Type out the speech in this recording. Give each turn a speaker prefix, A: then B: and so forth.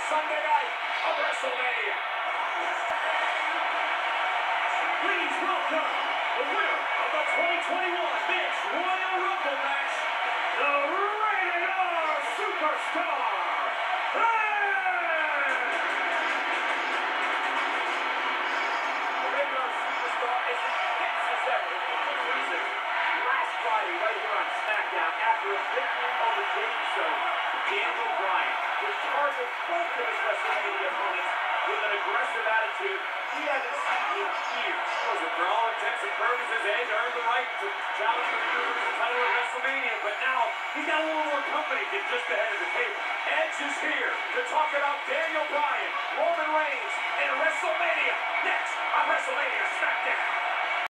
A: Sunday night of WrestleMania. Please welcome the winner of the 2021 Mixed Royal Rumble match, the Rated R Superstar, Edge! The Rated R Superstar is as tense as ever for good reason. Last Friday, right here on SmackDown, after a victory over Game Show, Daniel Bryan would target both of his WrestleMania opponents with an aggressive attitude he hasn't seen in years. For all intents and purposes, Edge earned the right to challenge for the Universal title at WrestleMania, but now he's got a little more company than just the head of the table. Edge is here to talk about Daniel Bryan, Roman Reigns, and WrestleMania next on WrestleMania SmackDown.